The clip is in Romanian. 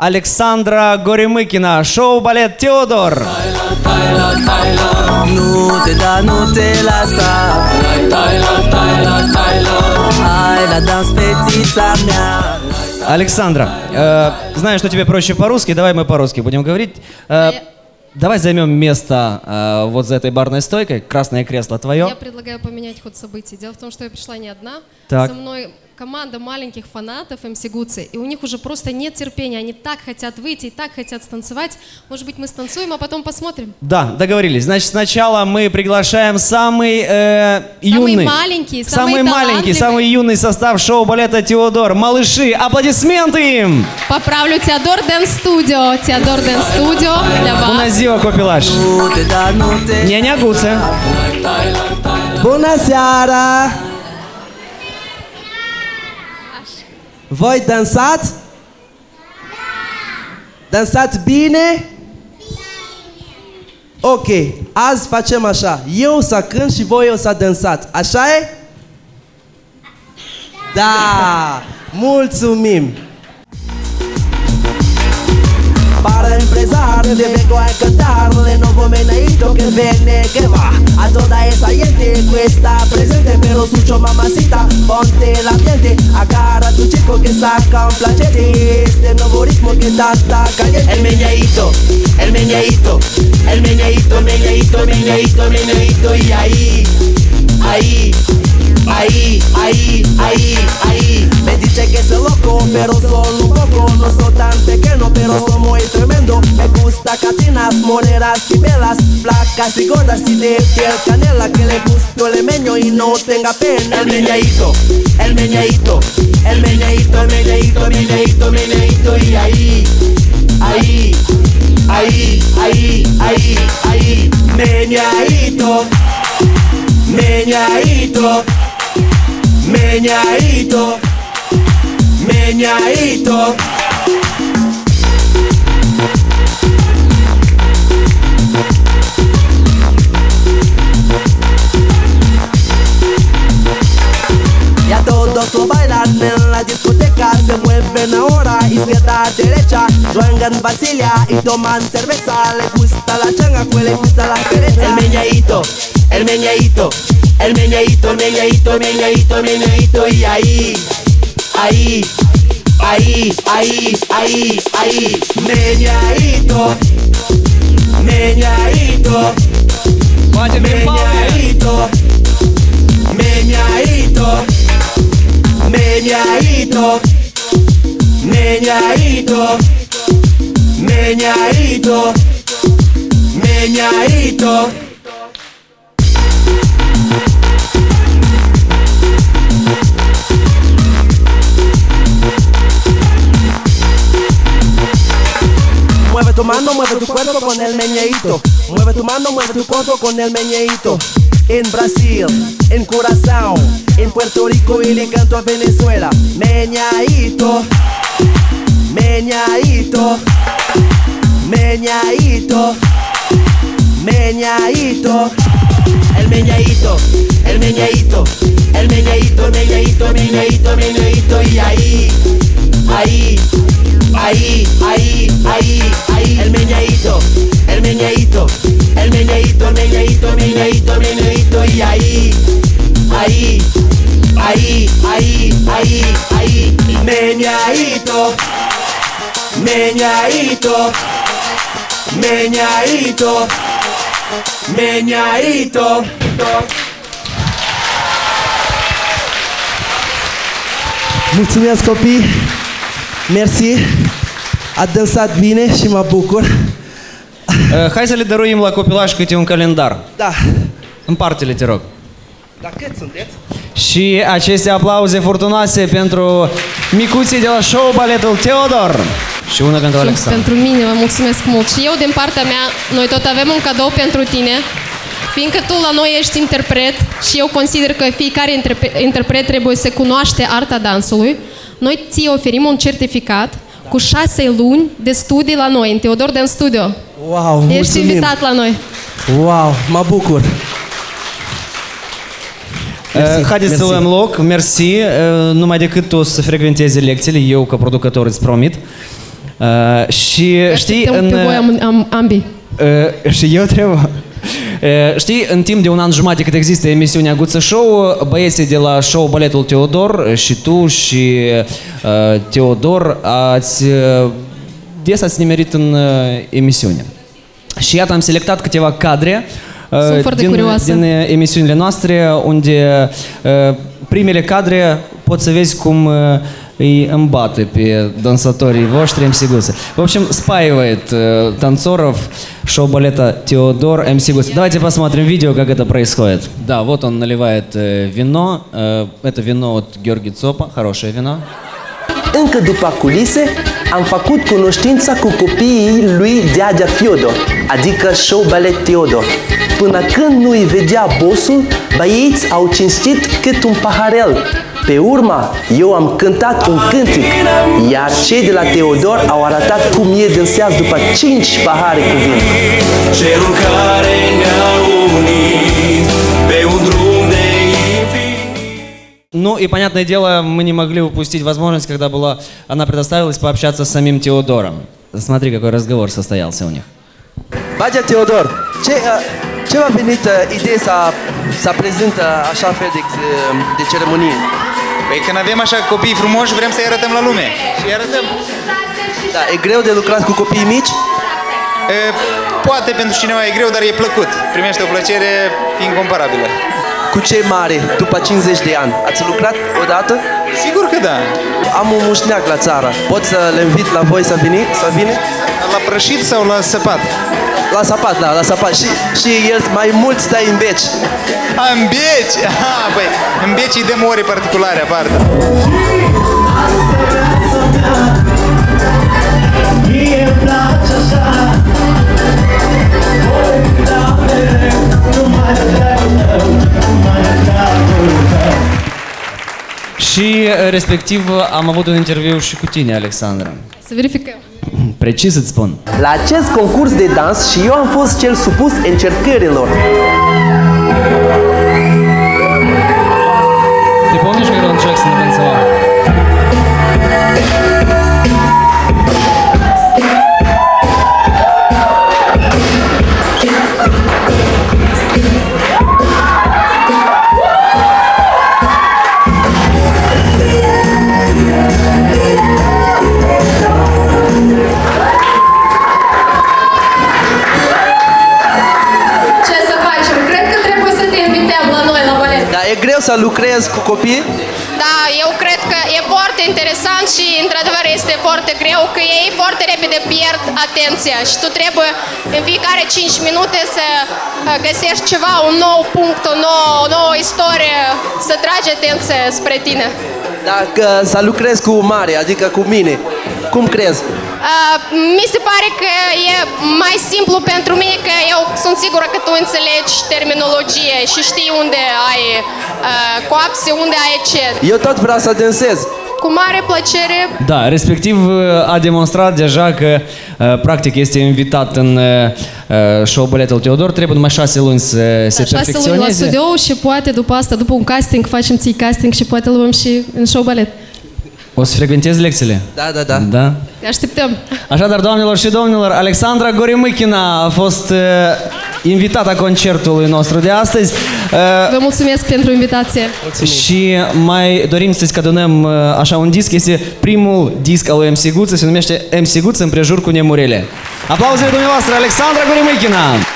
Alexandra Gorimykina, show-balet Teodor. Nu te da, nu te lasa. Hai la dans, fetița mea. Александра, знаю, что тебе проще по-русски, давай мы по-русски будем говорить. Давай займем место вот за этой барной стойкой. Красное кресло твое. Я предлагаю поменять ход событий. Дело в том, что я пришла не одна. Так. Со мной команда маленьких фанатов МС Гуци. И у них уже просто нет терпения. Они так хотят выйти и так хотят станцевать. Может быть, мы станцуем, а потом посмотрим? Да, договорились. Значит, сначала мы приглашаем самый юный, самый юный состав шоу-балета Теодор. Малыши, аплодисменты им! Поправлю, Теодор Дэнс Студио. Теодор Дэнс Студио для вас. Bună ziua, copilași! Nenea Guță! Bună seara! Voi dansați? Dansați bine? Ok, azi facem așa. Eu să cânt și voi o să dansați. Așa e? Da! Mulțumim! Para empresario vengo a cantarle nuovo meneito che viene che va a toda esa gente questa presente pero sucho mamacita ponte l'ambiente agarra tu chico que saca un planchete este nuevo ritmo que está caliente el meneito el meneito el meneito meneito meneito meneito y ahí me dice que soy loco, pero solo un poco. No soy tan pequeño, pero soy muy tremendo. Me gusta catinas, moneras y velas, flacas y gordas y de piel canela. Que le guste el meño y no tenga pena. El meñeito, el meñeito, el meñeito, el meñeito, meñeito, meñeito y ahí, meñeito, meñeito. Meñaito, meñaito. Ya todos lo bailan en la discoteca, se mueven ahora izquierda derecha, juegan Basilia y toman cerveza, le gusta la changa, pues le gusta la pereza. El meñaito, el meñaito. El meñeito, meñeito, meñeito, meñeito y ahí, meñeito, meñeito, meñeito, meñeito, meñeito, meñeito, meñeito, meñeito. Mueve tu mano, mueve tu cuerpo con el meñeito. Mueve tu mano, mueve tu cuerpo con el meñeito. En Brasil, en Curazao, en Puerto Rico y le canto a Venezuela. Meñeito, meñeito, meñeito, meñeito. El meñeito, el meñeito, el meñeito, meñeito, meñeito, meñeito y ahí, el meñeito, el meñeito, el meñeito, meñeito, meñeito, meñeito y ahí, meñeito, meñeito, meñeito, meñeito. Mulțumesc copii, mersi, ați dansat bine și mă bucur. Hai să le dăruim la copilași câte un calendar. Da. Împarte-le, te rog. Dar cât sunteți? Și aceste aplauze furtunoase pentru micuții de la show-baletul Teodor. Și una pentru Alexandra. Pentru mine, vă mulțumesc mult. Și eu, din partea mea, noi tot avem un cadou pentru tine. Fiindcă tu la noi ești interpret și eu consider că fiecare interpret trebuie să cunoaște arta dansului, noi ți oferim un certificat cu 6 luni de studii la noi, în Teodor Dance Studio. Wow, mulțumim. Ești invitat la noi. Wow, mă bucur. Haideți să luăm loc, mersi, numai decât tu să frecventezi lecțiile, eu ca producător îți promit. Și știi, Pe voi ambii. și eu trebuie... Știi, în timp de un an jumate cât există emisiunea Guță Show, băieții de la show Baletul Teodor și tu și Teodor des ați nimerit în emisiune. Și iată am selectat câteva cadre din emisiunile noastre, unde primele cadre poți să vezi cum îi îmbată pe dansatorii voștri MC Guță. В общем, спаивает танцоров шоу-балета Теодор MC Guță. Давайте посмотрим видео, как это происходит. Да, вот он наливает вино. Это вино от Георгий Цопа, хорошее вино. Încă după culise, am făcut cunoștința cu copiii lui Deagea Fiodor, adică show ballet Teodor. Până când nu-i vedea bossul, băieți au cinstit cât un paharel. Pe urmă, eu am cântat un cântic, iar cei de la Teodor au arătat cum e dansează după 5 pahare cu vin. Cerul care ne-a unit pe un drum de infinit. Ну и, понятное дело, мы не могли упустить возможность, когда она предоставилась пообщаться с самим Теодором. Смотри, какой разговор состоялся у них. Bagea Teodor, ce v-a venit ideea să prezintă așa fel de ceremonie? Păi când avem așa copii frumoși, vrem să-i arătăm la lume. Și îi arătăm. Da, e greu de lucrat cu copii mici? Poate pentru cineva e greu, dar e plăcut. Primește o plăcere incomparabilă. Cu cei mari, după 50 de ani, ați lucrat odată? Sigur că da. Am un mușneac la țară. Pot să le invit la voi să vină? La prășit sau la săpat? La sapat, da, la sapat. Și el mai mult stă în beci. În beci? Păi, în beci îi dăm ore particulare aparte. Și respectiv am avut un interviu și cu tine, Alexandra. Să verificăm. Precis îți spun. La acest concurs de dans și eu am fost cel supus încercărilor. Ты помнишь, когда он Джексона танцевал? E greu să lucrez cu copii? Da, eu cred că e foarte interesant și într-adevăr este foarte greu, că ei foarte repede pierd atenția și tu trebuie în fiecare 5 minute să găsești ceva, un nou punct, o nouă istorie, să tragi atenția spre tine. Dacă să lucrez cu mare, adică cu mine, cum crezi? Mi se pare că e mai simplu pentru mine, că eu sunt sigură că tu înțelegi terminologie și știi unde ai coapse, unde ai ce. Eu tot vreau să dansez. Cu mare plăcere. Da, respectiv a demonstrat deja că practic este invitat în show Baletul Teodor, trebuie numai 6 luni să se perfecționeze. 6 luni la studio și poate după asta, după un casting, facem ții casting și poate luăm și în show balet. O să frecventezi lecțiile? Da. Da? Te așteptăm. Așadar, doamnelor și domnilor, Alexandra Gorimâchina a fost invitata concertului nostru de astăzi. Vă mulțumesc pentru invitație. Și mai dorim să-ți cadonăm așa un disc. Este primul disc al lui MC Guță, se numește MC Guță împrejur cu nemurele. Aplauzele dumneavoastră, Alexandra Gorimâchina!